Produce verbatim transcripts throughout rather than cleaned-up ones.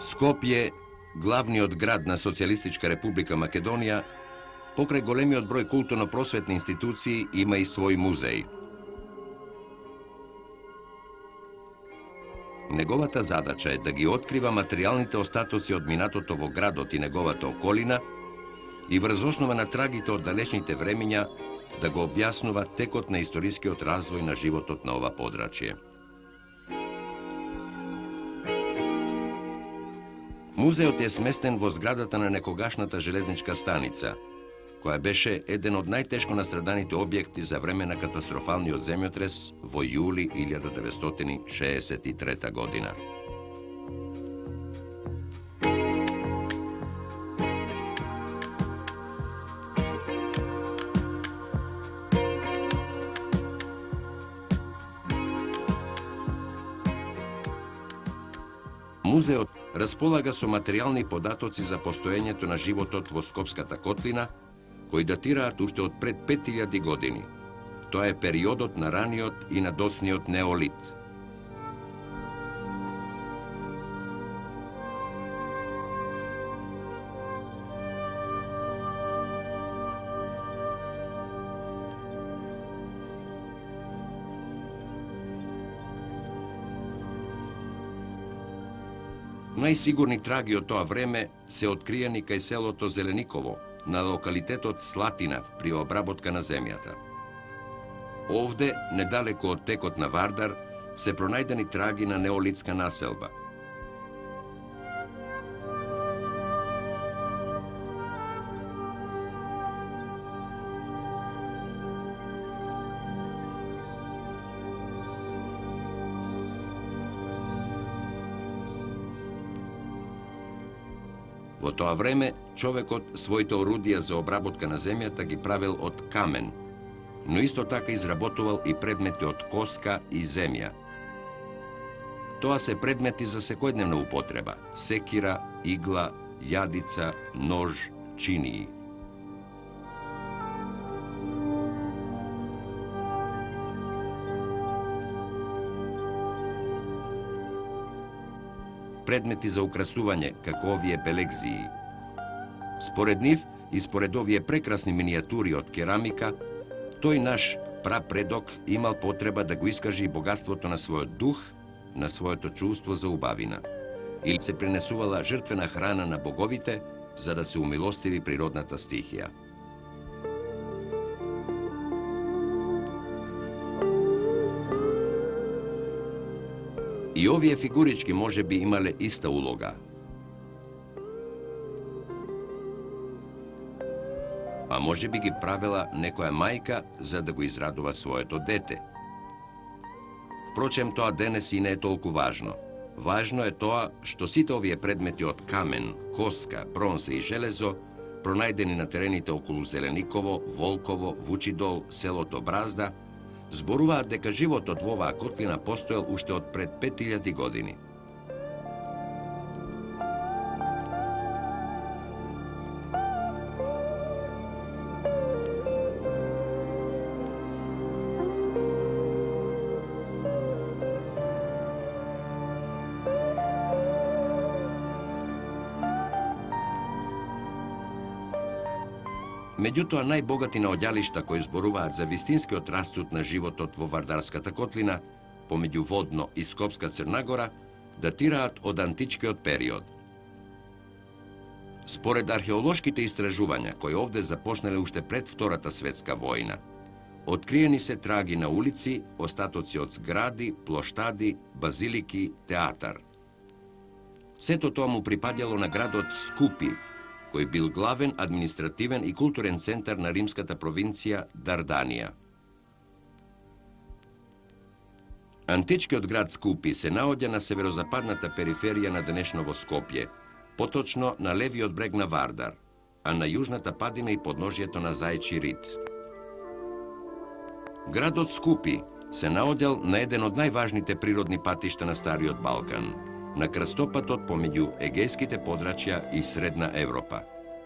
Скопје, главниот град на Социјалистичка република Македонија, покрај големиот број културно-просветни институции, има и свој музеј. Неговата задача е да ги открива материјалните остатоци од минатото во градот и неговата околина и врз основа на трагите од далечните времиња да го објаснува текот на историскиот развој на животот на ова подрачје. Музеот е сместен во зградата на некогашната железничка станица, која беше еден од најтешко настраданите објекти за време на катастрофалниот земјотрес во јули илјада деветстотини шеесет и трета година. Музеот располага со материјални податоци за постоењето на животот во Скопската котлина, кои датираат уште од пред пет илјади години. Тоа е периодот на раниот и на доцниот неолит. Најсигурни траги од тоа време се откриени кај селото Зелениково, на локалитетот Слатина при обработка на земјата. Овде, недалеко од текот на Вардар, се пронајдени траги на неолитска населба. Во тоа време, човекот своите орудија за обработка на земјата ги правил од камен, но исто така изработувал и предмети од коска и земја. Тоа се предмети за секојдневна употреба: секира, игла, јадица, нож, чинии. Предмети за украсување, како овие белегзии. Според нив и според овие прекрасни минијатури од керамика, тој наш прапредок имал потреба да го искажи богатството на својот дух, на своето чувство за убавина. Или се принесувала жртвена храна на боговите, за да се умилостиви природната стихија. И овие фигурички може би имале иста улога. А може би ги правила некоја мајка за да го израдува своето дете. Впрочем, тоа денес и не е толку важно. Важно е тоа што сите овие предмети од камен, коска, бронза и железо, пронајдени на терените околу Зелениково, Волково, Вучидол, селото Бразда, зборуваат дека животот во оваа котлина постоел уште од пред пет илјади години. Меѓутоа, најбогати наоѓалишта кои зборуваат за вистинскиот расцут на животот во Вардарската котлина, помеѓу Водно и Скопска Црнагора, датираат од античкиот период. Според археолошките истражувања, кои овде започнале уште пред Втората светска војна, откриени се траги на улици, остатоци од згради, плоштади, базилики, театар. Сето тоа му припадало на градот Скупи, кој бил главен административен и културен центар на римската провинција Дарданија. Античкиот град Скупи се наоѓа на северозападната периферија на денешново Скопје, поточно на левиот брег на Вардар, а на јужната падина и подножјето на Зајчи рид. Градот Скупи се наоѓал на еден од најважните природни патишта на Стариот Балкан, на крстопатот помеѓу Егејските подрачја и Средна Европа.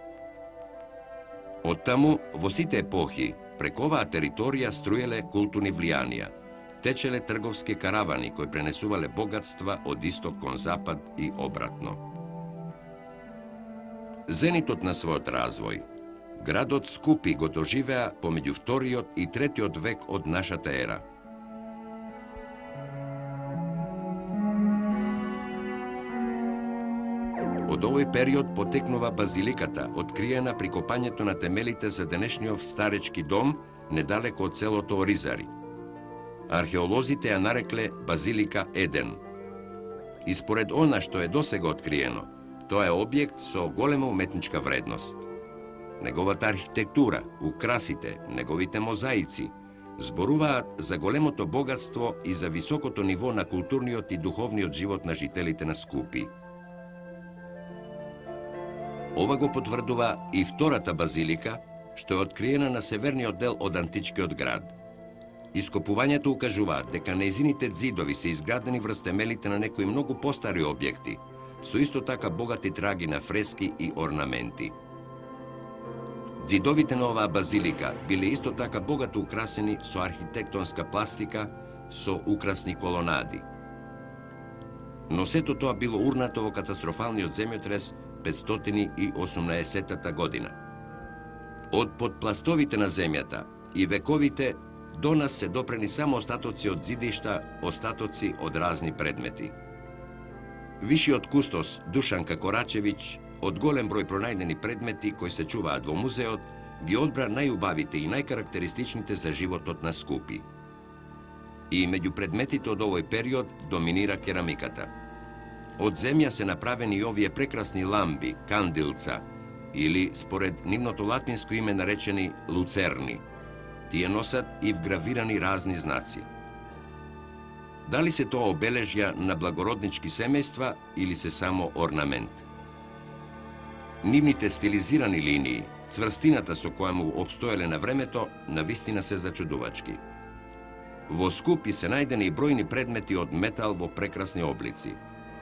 Оттаму, во сите епохи, преку оваа територија струеле културни влијанија, течеле трговски каравани кои пренесувале богатства од исток кон запад и обратно. зенитот на својот развој, градот Скупи го доживеа помеѓу вториот и третиот век од нашата ера. Од овој период потекнува базиликата, откриена при копањето на темелите за денешниот старечки дом недалеко од селото Оризари. Археолозите ја нарекле Базилика Еден. И според она што е досега откриено, тоа е објект со голема уметничка вредност. Неговата архитектура, украсите, неговите мозаици зборуваат за големото богатство и за високото ниво на културниот и духовниот живот на жителите на Скупи. Ова го потврдува и втората базилика, што е откриена на северниот дел од античкиот град. Ископувањето укажуваат дека нејзините ѕидови се изградени врз темелите на некои многу постари објекти, со исто така богати траги на фрески и орнаменти. Ѕидовите на оваа базилика биле исто така богато украсени со архитектонска пластика, со украсни колонади. Но сето тоа било урнато во катастрофалниот земјотрес петстотини и осумнаесеттата година. Од подпластовите на земјата и вековите до нас се допрени само остатоци од ѕидишта, остатоци од разни предмети. Вишиот кустос Душанка Корачевиќ, од голем број пронајдени предмети кои се чуваат во музеот, ги одбра најубавите и најкарактеристичните за животот на Скупи. И меѓу предметите од овој период доминира керамиката. Од земја се направени и овие прекрасни ламби, кандилца, или според нивното латинско име наречени луцерни. Тие носат и вгравирани разни знаци. Дали се тоа обележја на благороднички семејства или се само орнамент? Нивните стилизирани линии, цврстината со која му обстоеле на времето, навистина се зачудувачки. Во Скупи се најдени и бројни предмети од метал во прекрасни облици.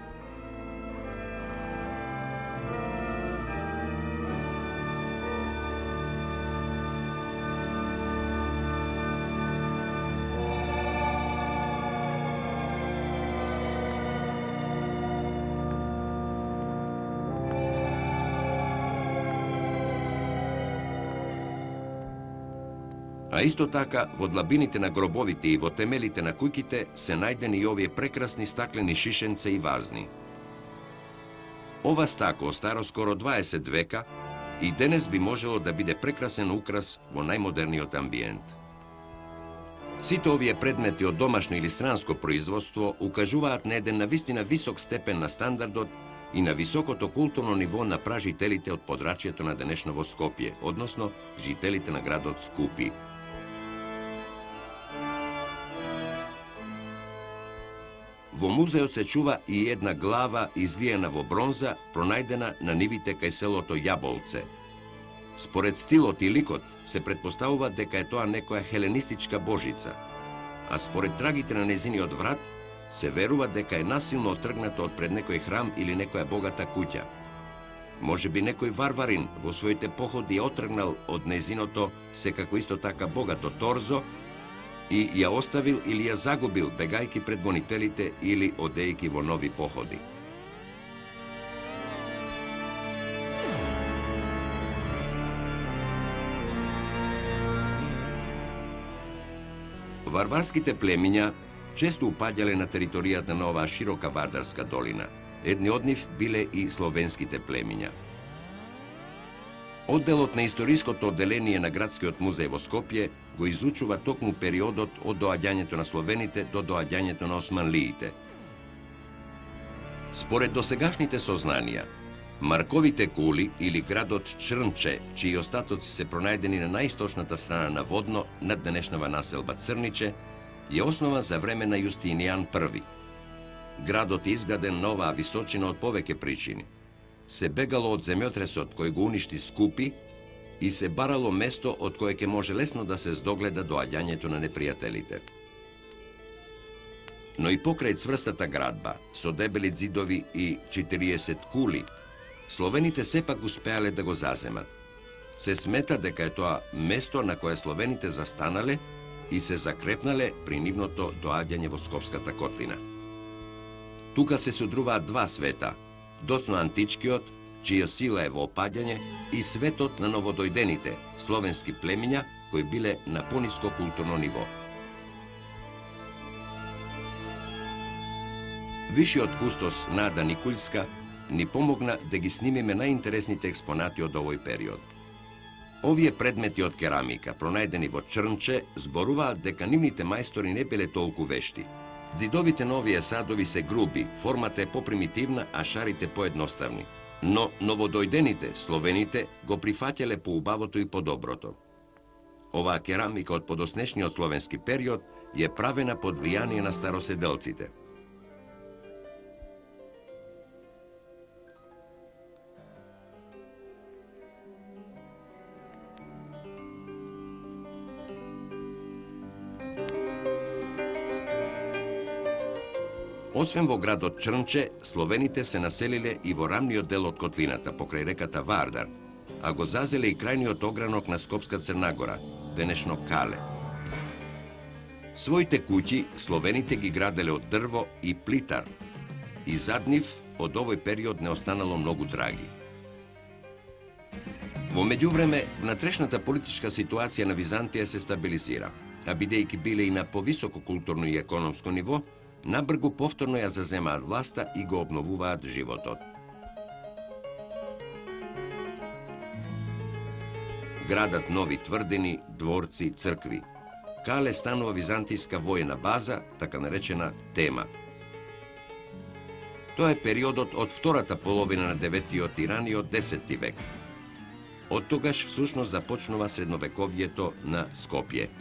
А исто така, во длабините на гробовите и во темелите на куќите се најдени и овие прекрасни стаклени шишенца и вазни. Ова стакло старо скоро дваесет века и денес би можело да биде прекрасен украс во најмодерниот амбиент. Сите овие предмети од домашно или странско производство укажуваат на еден навистина висок степен на стандардот и на високото културно ниво на пражителите од подрачјето на денешново Скопје, односно жителите на градот Скупи. Во музеот се чува и една глава излиена во бронза, пронајдена на нивите кај селото Јаболце. Според стилот и ликот се претпоставува дека е тоа некоја хеленистичка божица, а според трагите на незиниот врат се верува дека е насилно отргната од пред некој храм или некоја богата куќа. Може би некој варварин во своите походи ја отргнал од незиното, секако исто така богато торзо, и ја оставил или ја загубил бегајки пред гонителите или одејки во нови походи. Варварските племиња често упаѓале на територијата на оваа широка Вардарска долина. Едни од нив биле и словенските племиња. Одделот на историското одделение на Градскиот музеј во Скопје го изучува токму периодот од доаѓањето на словените до доаѓањето на османлиите. Според досегашните сознанија, Марковите кули или градот Чрнче, чии остатоци се пронајдени на најисточната страна на Водно, над денешнава населба Црниче, е основан за време на Јустинијан први. Градот е изграден на оваа височина од повеќе причини. Се бегало од земјотресот кој го уништи Скупи и се барало место од кое ќе може лесно да се здогледа доаѓањето на непријателите. Но и покрај цврстата градба, со дебели ѕидови и четириесет кули, словените сепак успеале да го заземат. Се смета дека е тоа место на кое словените застанале и се закрепнале при нивното доаѓање во Скопската котлина. Тука се содруваат два света, доцно античкиот, чија сила е во опаѓање, и светот на новодојдените, словенски племиња, кои биле на пониско културно ниво. Вишиот кустос Нада Никулјска ни помогна да ги снимиме најинтересните експонати од овој период. Овие предмети од керамика, пронајдени во Чрнче, зборуваат дека нивните мајстори не биле толку вешти. Ѕидовите на овие садови се груби, формата е попримитивна, а шарите поедноставни. Но новодојдените, словените, го прифаќале по убавото и по доброто. Оваа керамика од подоснешниот словенски период е правена под влијание на староседелците. Освен во градот Чрнче, словените се населиле и во рамниот дел од котлината, покрај реката Вардар, а го зазеле и крајниот огранок на Скопска Црнагора, денешно Кале. Своите куќи словените ги граделе од дрво и плитар, и зад нив од овој период не останало многу траги. Во меѓувреме, внатрешната политичка ситуација на Византија се стабилизира, а бидејќи биле и на повисоко културно и економско ниво, набргу повторно ја заземаат власта и го обновуваат животот. Градат нови тврдини, дворци, цркви. Кале станува византијска војна база, така наречена Тема. Тоа е периодот од втората половина на деветиот и раниот десети век. Од тогаш всушност започнува средновековието на Скопје.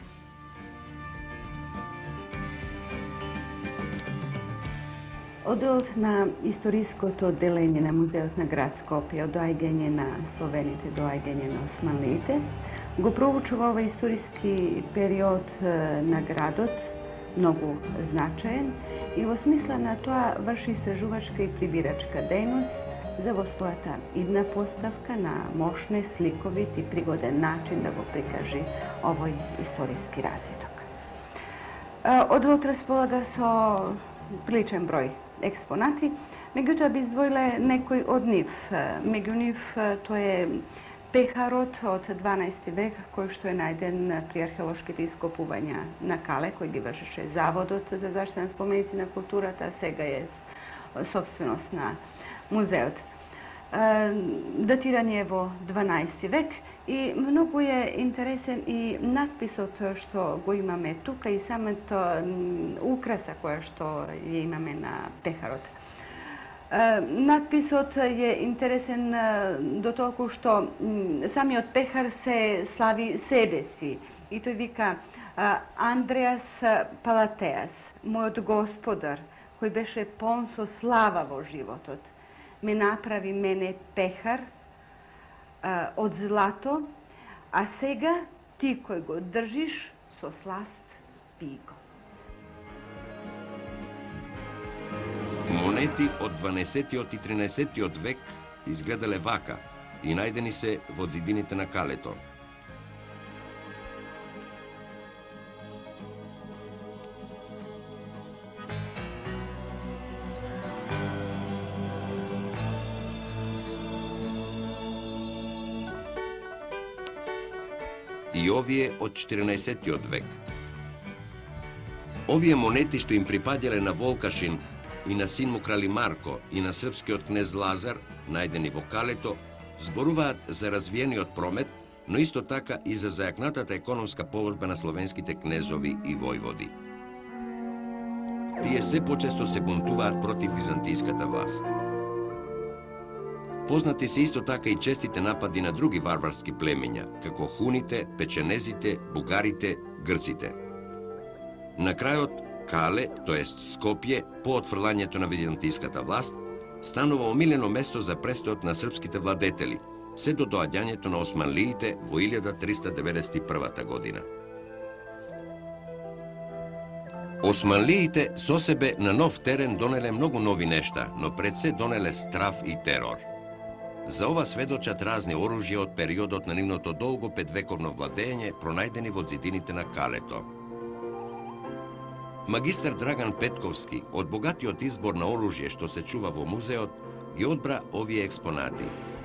Одделот на историското делење на музеот на град Скопје од доаѓање на словените, доаѓање на османлиите, го проучува овој историски период на градот, многу значаен, и во смисла на тоа врши истражувачка и прибирачка дејност за во својата идна поставка на мошне, сликовит и пригоден начин да го прикажи овој историски развиток. Одделот располага со приличен број експонати, меѓутоа би издвоиле некои од нив. Меѓу нив тоа е пехарот од дванаести век, кој што е најден при археолошките ископувања на Кале, кој ги вршеше Заводот за заштита на споменици на културата, а сега е собственост на музеот. Датиран е во дванаести век и многу е интересен и надписот што го имаме тука и самата украса која што ја имаме на пехарот. Надписот е интересен до толку што самиот пехар се слави себе си и тој вика Андреас Палатеас, мојот господар, кој беше полн со слава во животот, ме направи мене пехар а, од злато, а сега ти кој го држиш со сласт пи го. Монети од дванаесеттиот и тринаесеттиот век изгледале вака и најдени се во ѕидините на Калето. И овие од четиринаесеттиот век. Овие монети што им припаѓале на Волкашин и на син му крали Марко и на српскиот кнез Лазар, најдени во Калето, зборуваат за развиениот промет, но исто така и за зајакнатата економска положба на словенските кнезови и војводи. Тие се почесто се бунтуваат против византиската власт. Познати се исто така и честите напади на други варварски племиња, како хуните, печенезите, бугарите, грците. На крајот, Кале, тоест Скопје, по отфрлањето на византиската власт, станува омилено место за престојот на српските владетели, се до доаѓањето на османлиите во илјада триста деветдесет и прва година. Османлиите со себе на нов терен донеле многу нови нешта, но пред се донеле страв и терор. За ова сведочат разни оружја од периодот на нивното долго петвековно владење, пронајдени во ѕидините на Калето. Магистар Драган Петковски, од богатиот избор на оружје што се чува во музеот, и одбра овие експонати.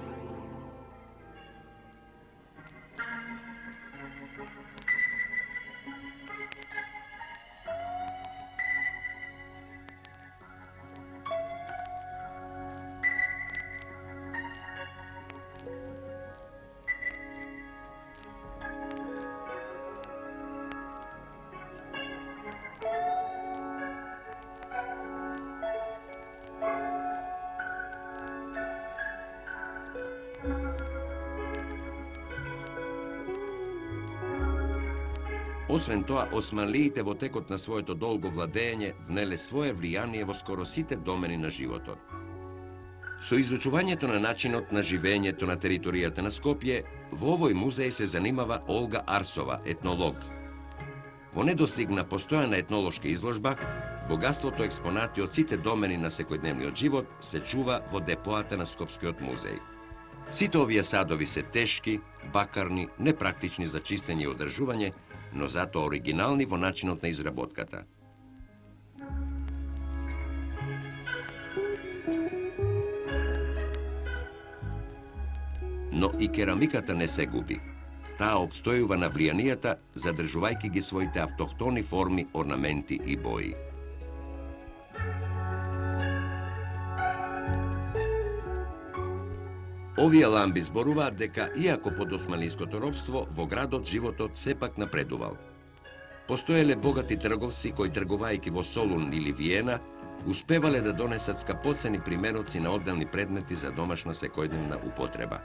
Освен тоа, османлиите во текот на своето долго владење внеле свое влијание во скоро сите домени на животот. Со изучувањето на начинот на живењето на територијата на Скопје, во овој музеј се занимава Олга Арсова, етнолог. Во недостиг на постојана етнолошка изложба, богатството експонати од сите домени на секојдневниот живот се чува во депоата на Скопскиот музеј. Сите овие садови се тешки, бакарни, непрактични за чистење и одржување, но затоа оригинални во начинот на изработката. Но и керамиката не се губи. Таа обстојува на влијанијата, задржувајќи ги своите автохтони форми, орнаменти и бои. Овие ламби зборуваат дека, иако под османлиското робство, во градот животот сепак напредувал. Постоеле богати трговци кои, тргувајќи во Солун или Виена, успевале да донесат скапоцени примероци на одделни предмети за домашна секојдневна употреба.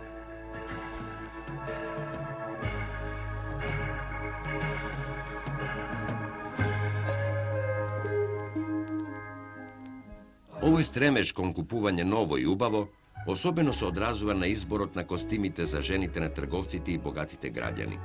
Овој стремеж кон купување ново и убаво особено се одразува на изборот на костимите за жените на трговците и богатите граѓани.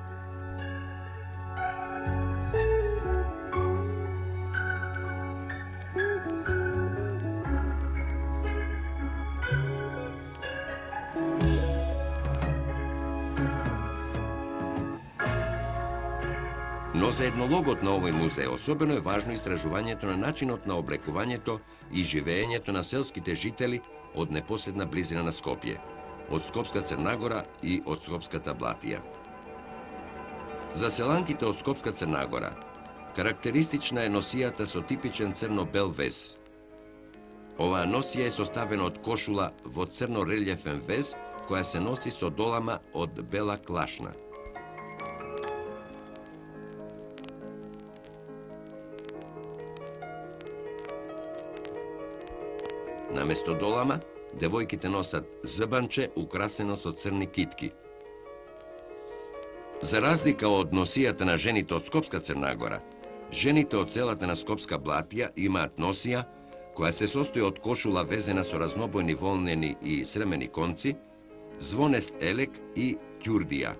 Но за етнологот на овој музеј особено е важно истражувањето на начинот на облекувањето и живеењето на селските жители од непосредна близина на Скопје, од Скопска Црна Гора и од Скопската Блатија. За селанките од Скопска Црна Гора, карактеристична е носијата со типичен црно-бел вез. Оваа носија е составена од кошула во црно-релјефен вез, која се носи со долама од бела клашна. Наместо долама, девојките носат збанче украсено со црни китки. За разлика од носијата на жените од Скопска Црна Гора, жените од селата на Скопска Блатија имаат носија која се состои од кошула везена со разнобојни волнени и сремени конци, звонест елек и ќурдија.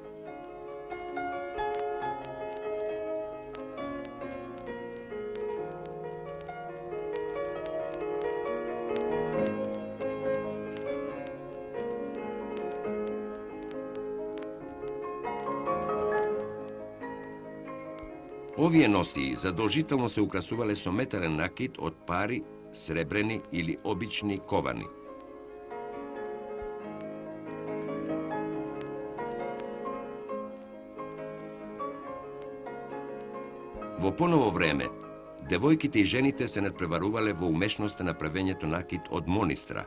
Овие носии задолжително се украсувале со метален накид од пари, сребрени или обични ковани. Во поново време, девојките и жените се надпреварувале во умешноста на правењето накид од монистра.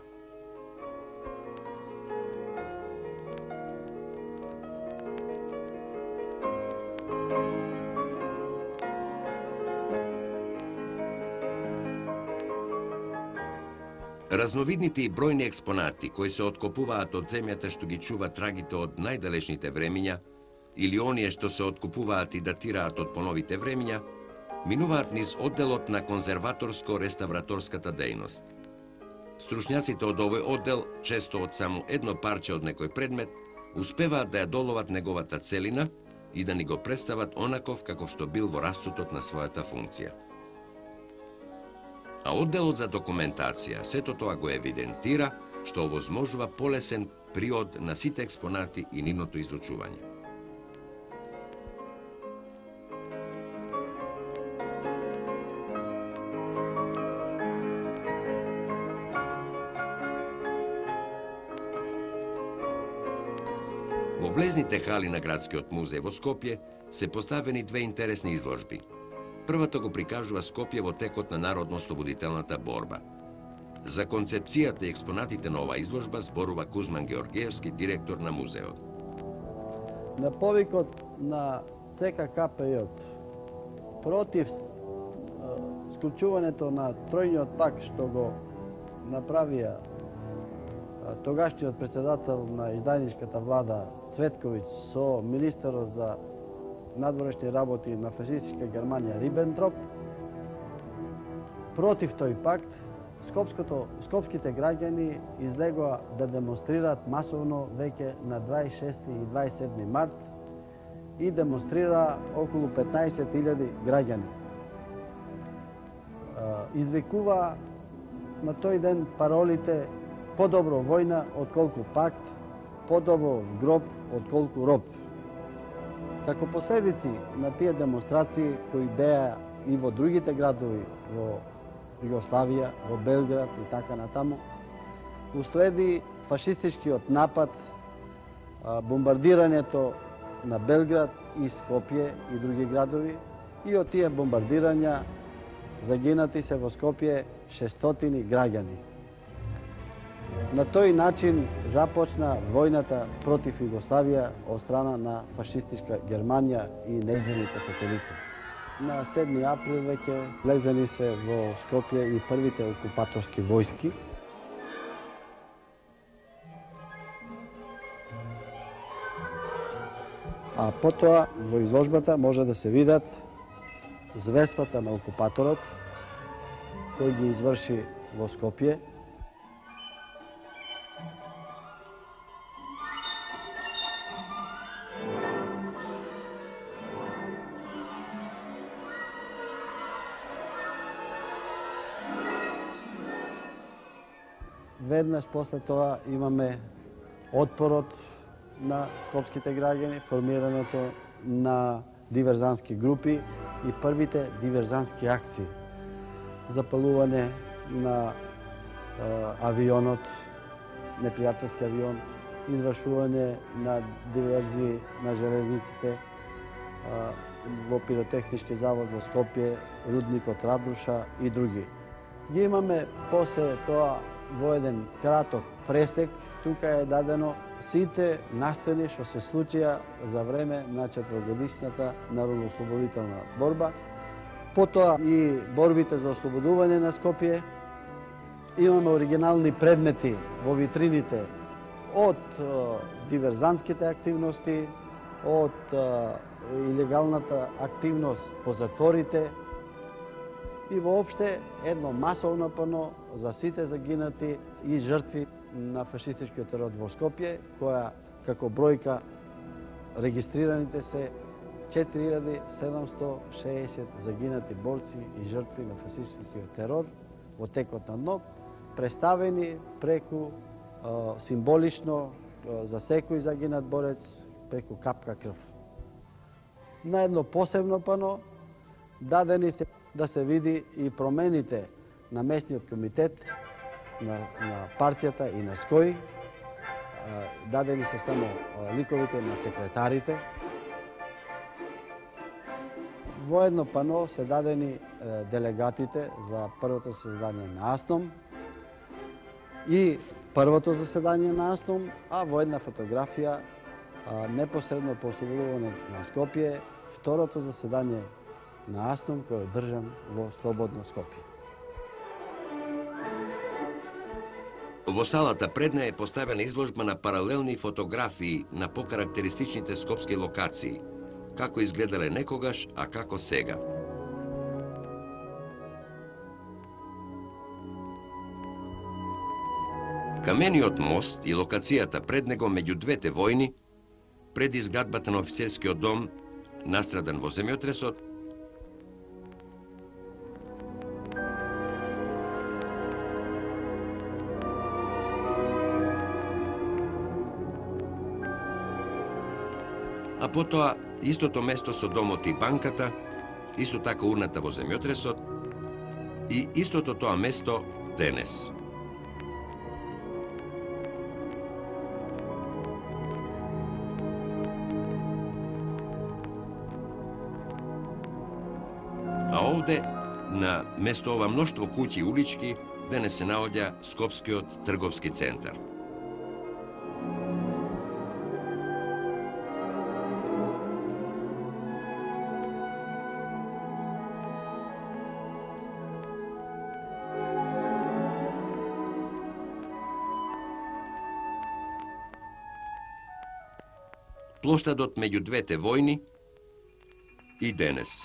Разновидните и бројни експонати кои се откопуваат од земјата што ги чува трагите од најдалечните времиња или оние што се откупуваат и датираат од поновите времиња, минуваат низ одделот на конзерваторско-реставраторската дејност. Стручњаците од овој оддел, често од само едно парче од некој предмет, успеваат да ја доловат неговата целина и да ни го представат онаков каков што бил во расцутот на својата функција. А одделот за документација сето тоа го евидентира, што овозможува полесен приод на сите експонати и нивното изучување. млезните хали на градскиот музеј во Скопје се поставени две интересни изложби. Првата го прикажува Скопје во текот на народно-ослободителната борба. За концепцијата и експонатите на оваа изложба зборува Кузман Георгиевски, директор на музеот. На повикот на Це Ка Ка Пе против склучувањето на тројниот пак што го направија тогашниот председател на издајничката влада Цветковиќ со министерот за надворешни работи на фашистичка Германија Рибентроп, против тој пакт, Скопското, скопските граѓани излегоа да демонстрираат масовно веќе на дваесет и шести и дваесет и седми март и демонстрира околу петнаесет илјади граѓани. Извикува на тој ден паролите подобро војна отколку пакт, подобро гроб отколку роб. Како последици на тие демонстрации кои беа и во другите градови во Југославија, во Белград и така натаму, уследи фашистичкиот напад, бомбардирањето на Белград и Скопје и други градови, и од тие бомбардирања загинати се во Скопје шестстотини граѓани. На тој начин започна војната против Југославија од страна на фашистичка Германија и нејзините сателити. На седми април веќе влезени се во Скопје и првите окупаторски војски. А потоа во изложбата може да се видат зверствата на окупаторот кој ги изврши во Скопје. Веднаш после тоа имаме отпорот на скопските граѓани, формирањето на диверзантски групи и првите диверзантски акции. Запалување на е, авионот, непријателски авион, извршување на диверзии на железниците, е, во пиротехнички завод во Скопје, рудникот Радуша и други. Ги имаме после тоа во еден краток пресек, тука е дадено сите настани што се случија за време на четврогодишната народно-ослободителна борба, потоа и борбите за ослободување на Скопје. Имаме оригинални предмети во витрините од е, диверзантските активности, од е, илегалната активност по затворите и воопште едно масовно пано за сите загинати и жртви на фашистичкиот терор во Скопје, која како бројка регистрираните се четири илјади седумстотини и шеесет загинати борци и жртви на фашистичкиот терор во текот на нов, представени преку е, символично е, за секој загинат борец преку капка крв. На едно посебно пано дадени се да се види и промените на местниот комитет, на, на партијата и на СКОИ. Дадени се само ликовите на секретарите. Во едно пано се дадени делегатите за првото заседание на АСНОМ и првото заседание на АСНОМ, а во една фотографија непосредно по ослободување на Скопје, второто заседание на АСНОМ кој е одржан во слободно Скопје. Во салата пред неја е поставена изложба на паралелни фотографии на покарактеристичните скопски локации, како изгледале некогаш, а како сега. Камениот мост и локацијата пред него меѓу двете војни, пред изградбата на офицерскиот дом, настрадан во земјотресот, а потоа истото место со домот и банката, исто така урната во земјотресот и истото тоа место денес. А овде, на место ова мноштво куќи и улички, денес се наоѓа Скопскиот трговски центар. Плоштадот меѓу двете војни и денес.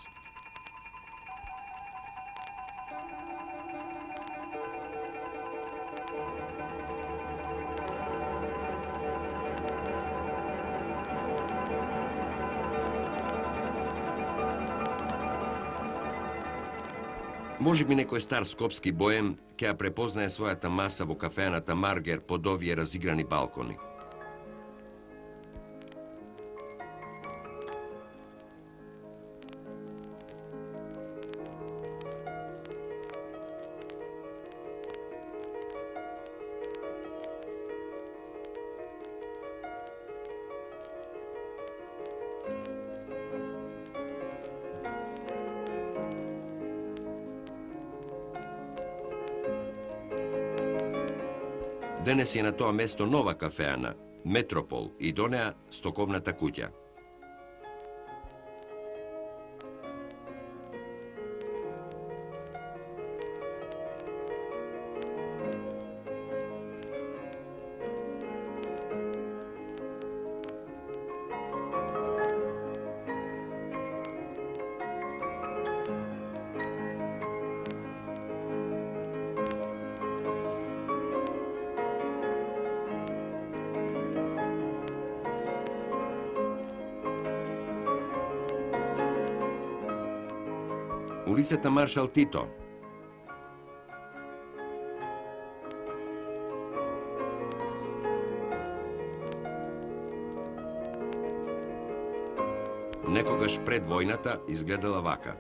Може би некој стар скопски боем ќе ја препознае својата маса во кафеаната Маргер под овие разиграни балкони. Денес е на тоа место нова кафеана, Метропол, и до неа стоковната куќа. Улицата Маршал Тито. Некогаш пред војната изгледала вака.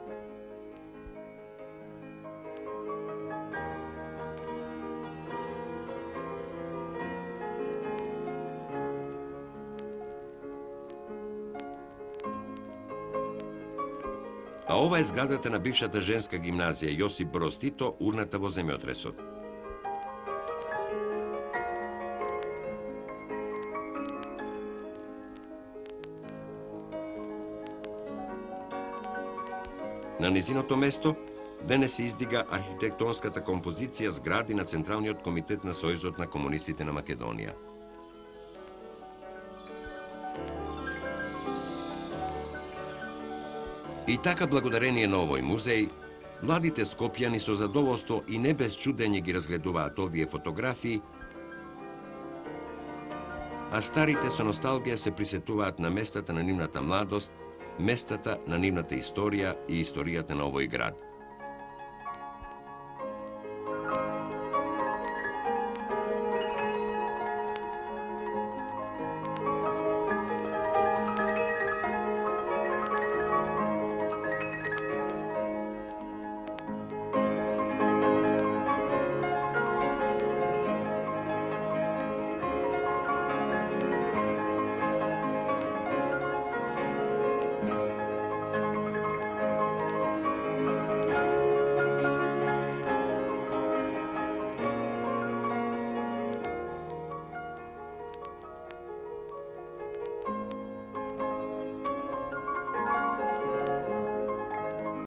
А ова е зградата на бившата женска гимназија Јосип Броз Тито, урната во земјотресот. На низиното место денес се издига архитектонската композиција згради на Централниот комитет на Сојузот на комунистите на Македонија. И така, благодарение на овој музеј, младите скопјани со задоволство и не без чудење ги разгледуваат овие фотографии, а старите со носталгија се присетуваат на местата на нивната младост, местата на нивната историја и историјата на овој град.